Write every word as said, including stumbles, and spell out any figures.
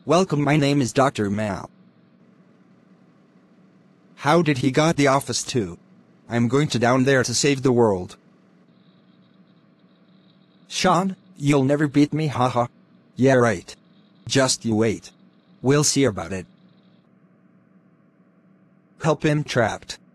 Welcome, my name is Doctor Mao. How did he got the office too? I'm going to down there to save the world. Shaun, you'll never beat me, haha. Yeah, right. Just you wait. We'll see about it. Help him trapped.